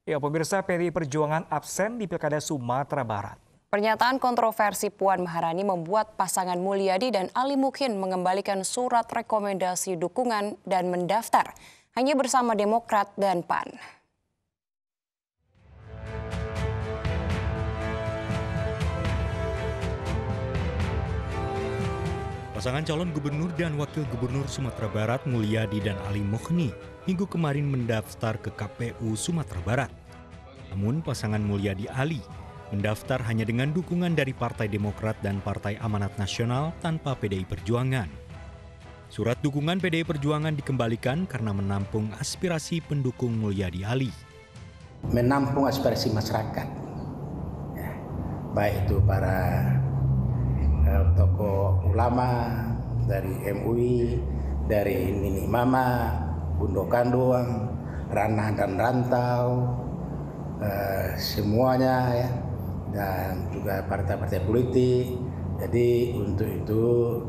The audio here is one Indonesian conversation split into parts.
Ya, pemirsa, PDI Perjuangan absen di Pilkada Sumatera Barat. Pernyataan kontroversi Puan Maharani membuat pasangan Mulyadi dan Ali Muhyin mengembalikan surat rekomendasi dukungan dan mendaftar hanya bersama Demokrat dan PAN. Pasangan calon gubernur dan wakil gubernur Sumatera Barat Mulyadi dan Ali Muhyin minggu kemarin mendaftar ke KPU Sumatera Barat. Namun pasangan Mulyadi Ali mendaftar hanya dengan dukungan dari Partai Demokrat dan Partai Amanat Nasional tanpa PDI Perjuangan. Surat dukungan PDI Perjuangan dikembalikan karena menampung aspirasi pendukung Mulyadi Ali. Menampung aspirasi masyarakat, ya, baik itu para tokoh ulama dari MUI, dari Nini Mama, Bundo Kanduang, Ranah dan Rantau, semuanya ya, dan juga partai-partai politik. Jadi untuk itu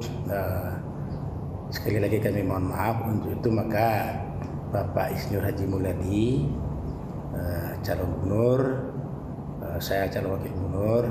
sekali lagi kami mohon maaf. Untuk itu maka Bapak Isnur Haji Mulyadi, calon gubernur, saya calon wakil gubernur,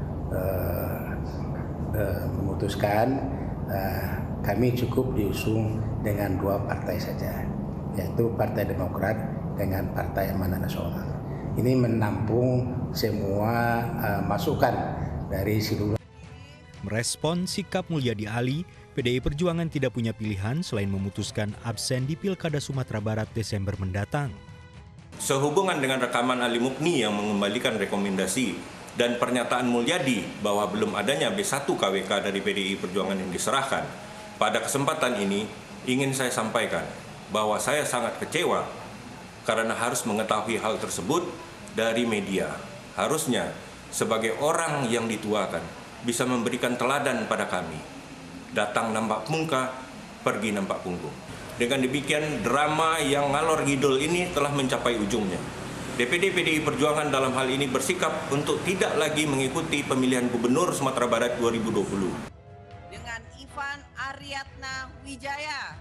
memutuskan kami cukup diusung dengan dua partai saja, yaitu Partai Demokrat dengan Partai Amanat Nasional. Ini menampung semua masukan dari seluruh. Merespon sikap Mulyadi Ali, PDI Perjuangan tidak punya pilihan selain memutuskan absen di Pilkada Sumatera Barat Desember mendatang. Sehubungan dengan rekaman Ali Muhyin yang mengembalikan rekomendasi dan pernyataan Mulyadi bahwa belum adanya B1 KWK dari PDI Perjuangan yang diserahkan, pada kesempatan ini ingin saya sampaikan bahwa saya sangat kecewa karena harus mengetahui hal tersebut dari media. Harusnya sebagai orang yang dituakan bisa memberikan teladan pada kami. Datang nampak muka, pergi nampak punggung. Dengan demikian drama yang ngalor ngidul ini telah mencapai ujungnya. DPD PDI Perjuangan dalam hal ini bersikap untuk tidak lagi mengikuti pemilihan gubernur Sumatera Barat 2020. Dengan Ivan Aryatna Wijaya.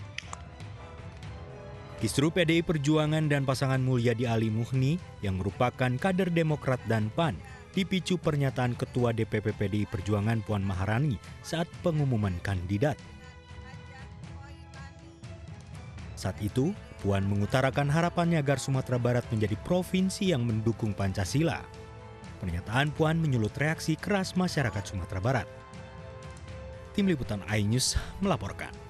Kisru PDI Perjuangan dan pasangan Mulyadi Ali Muhyin yang merupakan kader Demokrat dan PAN dipicu pernyataan Ketua DPP PDI Perjuangan Puan Maharani saat pengumuman kandidat. Saat itu, Puan mengutarakan harapannya agar Sumatera Barat menjadi provinsi yang mendukung Pancasila. Pernyataan Puan menyulut reaksi keras masyarakat Sumatera Barat. Tim Liputan iNews melaporkan.